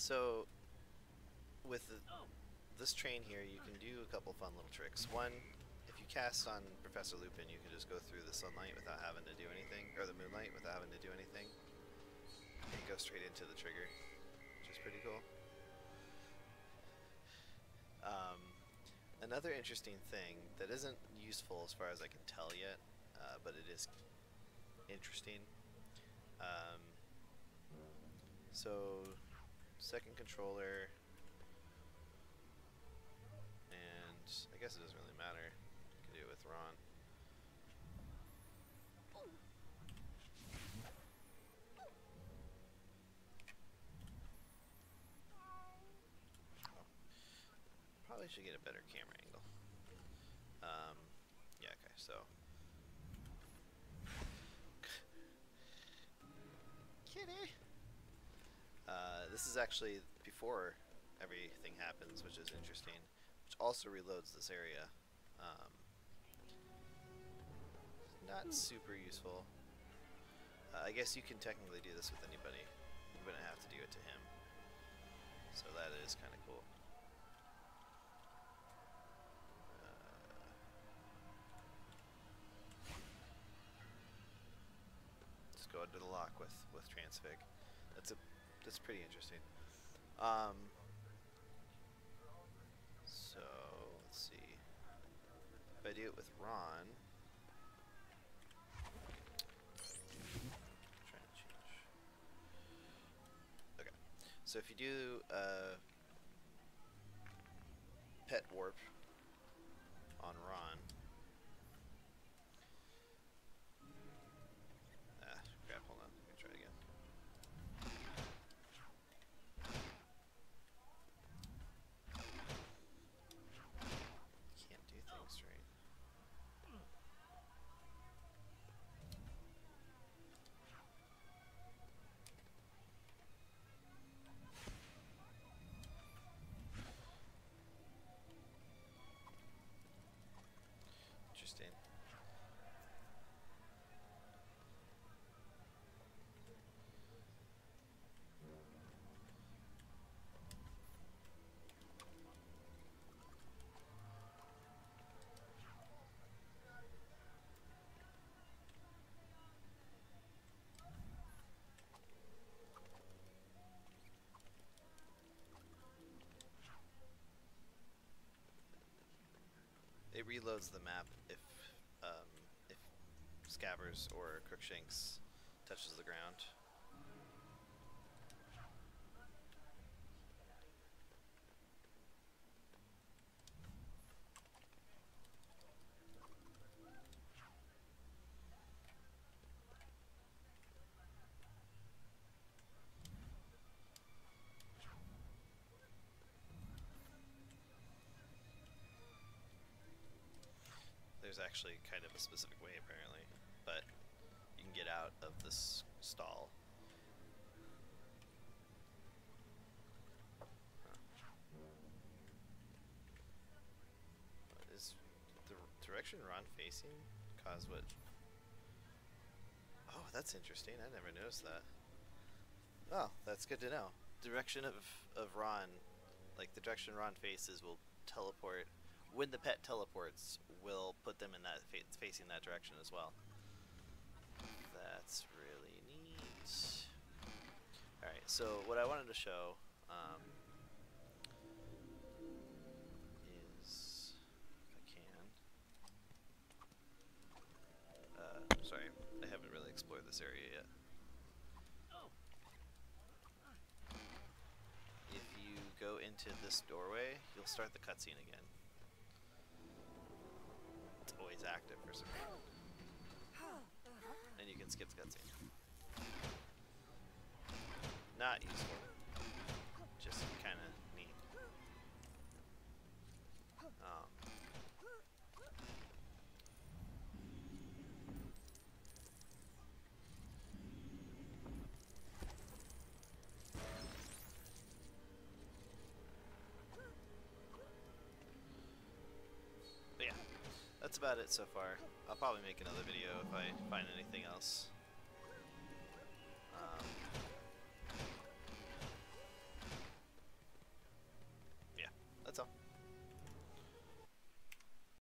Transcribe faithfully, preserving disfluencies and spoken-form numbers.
So with the, this train here, you can do a couple fun little tricks. One, if you cast on Professor Lupin, you can just go through the sunlight without having to do anything, or the moonlight without having to do anything, and go straight into the trigger, which is pretty cool. Um, another interesting thing that isn't useful as far as I can tell yet, uh, but it is interesting. Um, so, second controller, and I guess it doesn't really matter. You can do it with Ron. Oh. Probably should get a better camera angle. Um, yeah, okay, so. Kitty! Uh, this is actually before everything happens, which is interesting. Which also reloads this area. Um, not super useful. Uh, I guess you can technically do this with anybody. You wouldn't have to do it to him. So that is kind of cool. Uh, just go under the lock with with Transfig. That's a that's pretty interesting. Um, so let's see. If I do it with Ron. Trying to change. Okay. So if you do uh, pet warp on Ron. Ah, crap, hold on. Let me try it again. Can't do things right. Interesting. It reloads the map if um, if Scabbers or Crookshanks touches the ground. There's actually kind of a specific way apparently, but you can get out of this stall. Huh. Is the direction Ron facing cause what? Oh, that's interesting. I never noticed that. Oh, that's good to know. Direction of, of Ron, like the direction Ron faces will teleport. When the pet teleports, will put them in that fa facing that direction as well. That's really neat. Alright, so what I wanted to show um, is, if I can, uh, sorry, I haven't really explored this area yet. If you go into this doorway, you'll start the cutscene again. It's always active for some reason. And you can skip the cutscene. Not useful. Just kind of neat. Um, But yeah, that's about it so far. I'll probably make another video if I find anything else.